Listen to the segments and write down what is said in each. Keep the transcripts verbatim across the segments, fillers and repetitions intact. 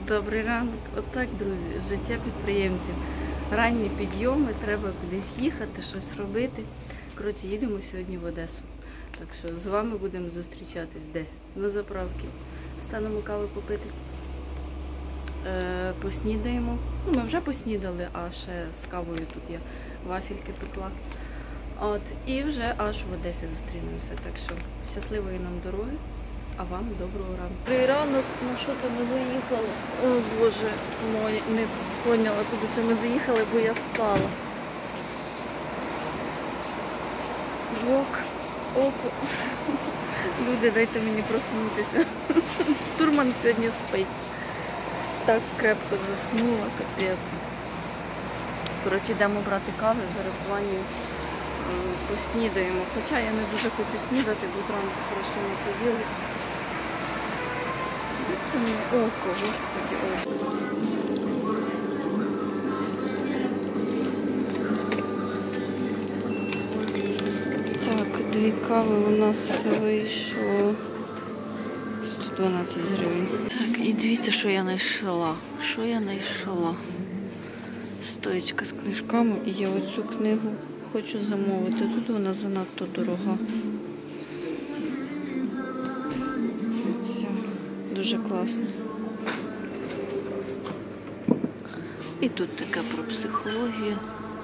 Добрий ранок. Отак, друзі, життя підприємців. Ранні підйоми, треба кудись їхати, щось робити. Коротше, їдемо сьогодні в Одесу. Так що з вами будемо зустрічатись десь на заправці. Станемо кави попити. Е, поснідаємо. Ну, ми вже поснідали, а ще з кавою тут я вафельки пекла. От, і вже аж в Одесі зустрінемося. Так що щасливої нам дороги. А вам доброго ранку. Добрий ранок, на що це ми заїхали? О боже мой, не поняла, куди це ми заїхали, бо я спала. Вок, око. Люди, дайте мені проснутися. Штурман сьогодні спить. Так крепко заснула, капець. Коротше, йдемо брати кави, зараз з Ванею поснідаємо. Хоча я не дуже хочу снідати, бо зранку хорошо не поїли. Це мені око, господи, око. Так, дві кави у нас вийшло сто дванадцять гривень. Так, і дивіться, що я знайшла. Що я знайшла? Стоечка з книжками, і я оцю книгу хочу замовити. Тут вона занадто дорога. Дуже класно. І тут таке про психологію.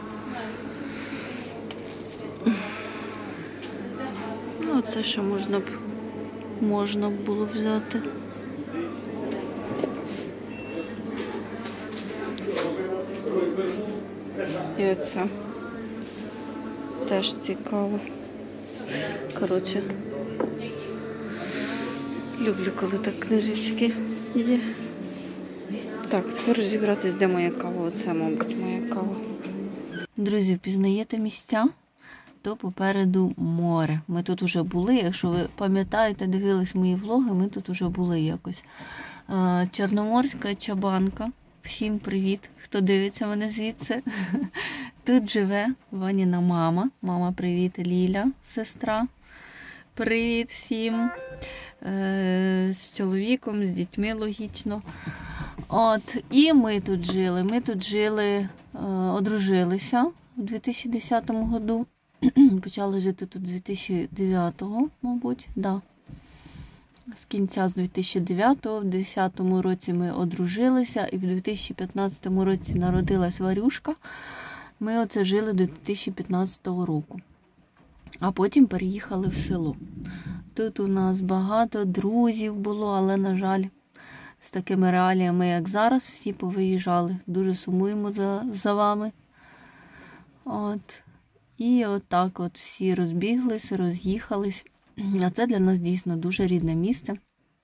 Ну, це ще можна б, можна б було взяти. І оце теж цікаво. Коротше, люблю, коли так книжечки є. Так, тепер розібратись, де моя кава. Оце, мабуть, моя кава. Друзі, впізнаєте місця? То попереду море. Ми тут вже були, якщо ви пам'ятаєте, дивились мої влоги, ми тут вже були якось. Чорноморська Чабанка. Всім привіт, хто дивиться мене звідси. Тут живе Ваніна мама. Мама, привіт, Ліля, сестра. Привіт всім. З чоловіком, з дітьми, логічно. От, і ми тут жили. Ми тут жили, одружилися у дві тисячі десятому году. Почали жити тут дві тисячі дев'ятого, мабуть, да. З кінця з дві тисячі дев'ятого, в дві тисячі десятому році ми одружилися, і в дві тисячі п'ятнадцятому році народилась Варюшка. Ми оце жили до дві тисячі п'ятнадцятого року. А потім переїхали в село. Тут у нас багато друзів було, але, на жаль, з такими реаліями, як зараз, всі повиїжджали. Дуже сумуємо за, за вами. От. І отак от всі розбіглись, роз'їхались. А це для нас дійсно дуже рідне місце,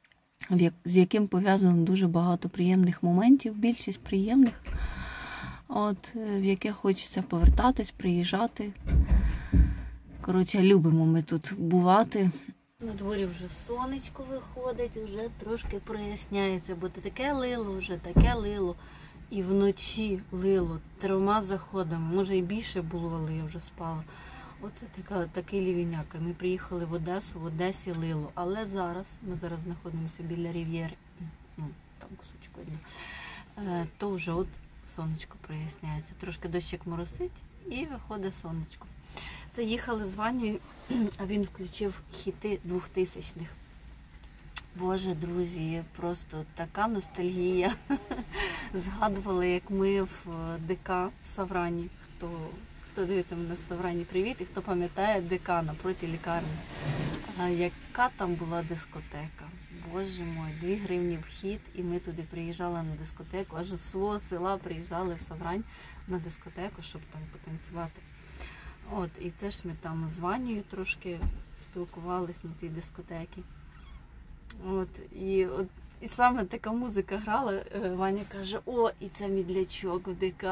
з яким пов'язано дуже багато приємних моментів, більшість приємних, от, в яке хочеться повертатись, приїжджати. Коротше, любимо ми тут бувати. На дворі вже сонечко виходить, вже трошки проясняється, бо таке лило вже, таке лило. І вночі лило трьома заходами, може і більше було, але я вже спала. Оце така, такий лівіняка. Ми приїхали в Одесу, в Одесі лило. Але зараз, ми зараз знаходимося біля Рів'єри, ну, там кусочок видно, то вже от сонечко проясняється. Трошки дощик моросить і виходить сонечко. Це їхали з Ванею, а він включив хіти двохтисячних. Боже, друзі, просто така ностальгія. Згадували, як ми в ДК в Саврані. Хто, хто дивиться мене з Саврані, привіт. І хто пам'ятає ДК напроти лікарні. А яка там була дискотека. Боже мой, дві гривні вхід. І ми туди приїжджали на дискотеку. Аж з свого села приїжджали в Саврань на дискотеку, щоб там потанцювати. От, і це ж ми там з Ванею трошки спілкувались на тій дискотекі. От, і, от, і саме така музика грала, Ваня каже, о, і це мідлячок в ДК.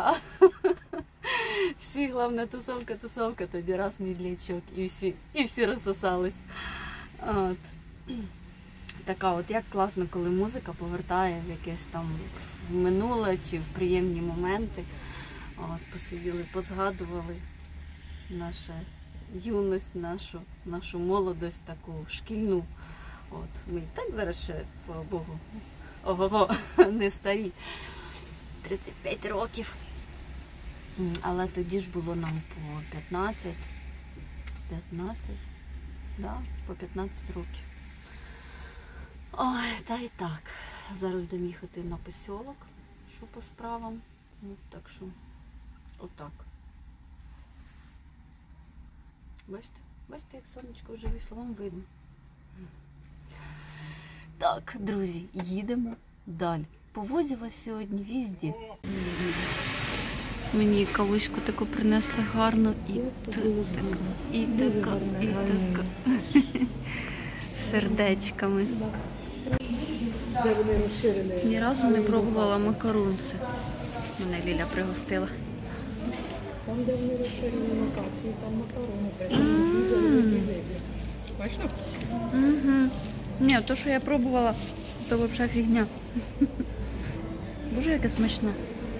Всі, головне, тусовка, тусовка, тоді раз мідлячок, і всі, і всі розсосались. От. Така от, як класно, коли музика повертає в якесь там в минуле чи в приємні моменти. От, посиділи, позгадували нашу юність, нашу, нашу молодость таку шкільну. От, ми і так зараз ще, слава Богу, ого, не старі. тридцять п'ять років. Але тоді ж було нам по п'ятнадцять. п'ятнадцять? Да, по п'ятнадцять років. Ой, та і так. Зараз будемо їхати на посілок, що по справам. Ну, так що, отак. Бачите? Бачите, як сонечко вже вийшло, вам видно. Так, друзі, їдемо далі. Повозю вас сьогодні везде. Мені кавуську таку принесли гарно і така, і така, і така. Сердечками. Ні разу не пробувала макарунси. Мене Ліля пригостила. Там, де вони розширені локації, там макарони. Бачно? Угу. Ні, то, що я пробувала, то взагалі фігня. Боже, яке смачне.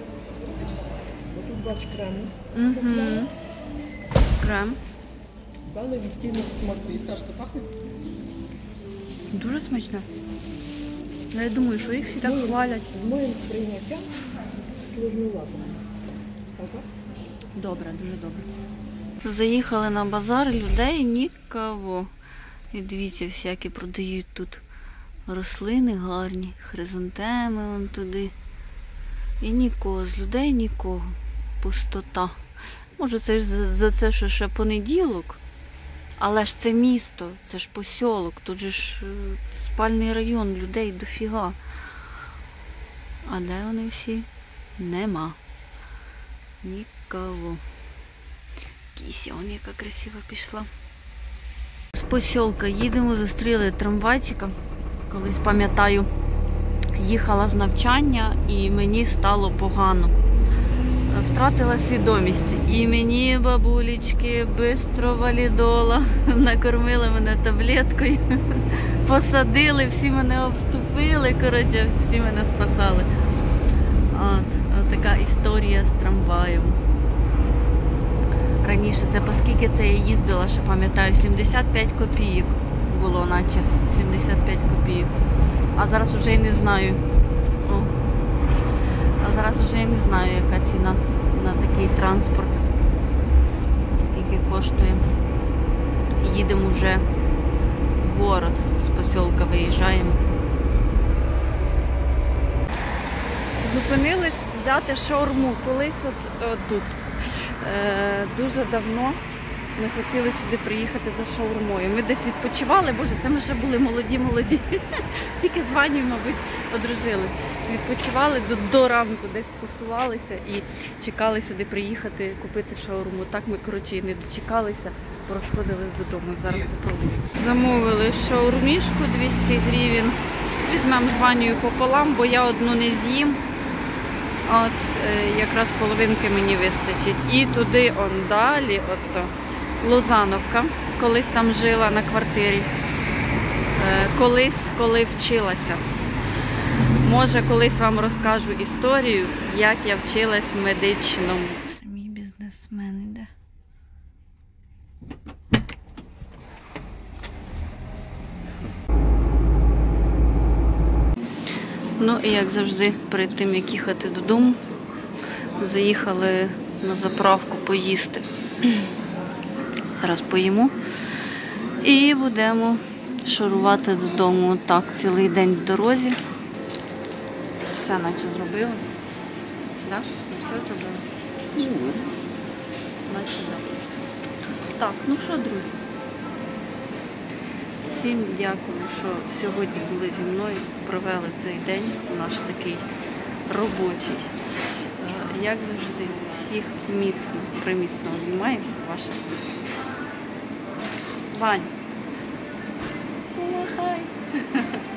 Тут бач крем. Угу. Крем. Дали відтінок смаку. І скажете, пахне? Дуже смачне. Я думаю, що їх всі так хвалять. З моїм прийняттям сложнувато. Добре, дуже добре. Заїхали на базар, людей нікого. І дивіться, всякі продають тут рослини гарні, хризантеми вон туди. І нікого, з людей нікого. Пустота. Може це ж за, за це, що ще понеділок. Але ж це місто, це ж посілок, тут же ж спальний район, людей дофіга. А де вони всі? Нема. Нікого. Кися, он яка красиво пішла. З посілка їдемо, зустріли трамвайчика. Колись, пам'ятаю, їхала з навчання і мені стало погано. Втратила свідомість. І мені бабулечки бистро валідола, накормили мене таблеткою, посадили, всі мене обступили, коротше, всі мене спасали. От, от така історія з трамваєм. Раніше це, по скільки це я їздила, ще пам'ятаю, сімдесят п'ять копійок було, наче сімдесят п'ять копійок. А зараз вже й не знаю. О. А зараз вже я не знаю, яка ціна на такий транспорт. Скільки коштує. Їдемо вже в город, з посілка виїжджаємо. Зупинились взяти шаурму. Колись от, от тут. Е, дуже давно ми хотіли сюди приїхати за шаурмою. Ми десь відпочивали, боже, це ми ще були молоді-молоді. Тільки з Ванею, мабуть, одружились. Відпочивали до, до ранку, десь тусувалися і чекали сюди приїхати, купити шаурму. Так ми, коротше, і не дочекалися, порозходились додому. Зараз попробуємо. Замовили шаурмішку двісті гривень. Візьмемо з Ванею пополам, бо я одну не з'їм. От, е, якраз половинки мені вистачить. І туди, он далі, от Лозановка. Колись там жила на квартирі. Е, колись, коли вчилася. Може, колись вам розкажу історію, як я вчилась в медичному. Мій бізнесмен іде. Ну і як завжди, перед тим, як їхати додому, заїхали на заправку поїсти. Зараз поїмо і будемо шарувати додому. Отак, цілий день в дорозі. Все наче зробили. Так? Все зробили? Наче так. Так, ну що, друзі? Всім дякую, що сьогодні були зі мною, провели цей день, наш такий робочий. Як завжди, всіх міцно, приміцно обіймаю, ваша Ваня. Помахай!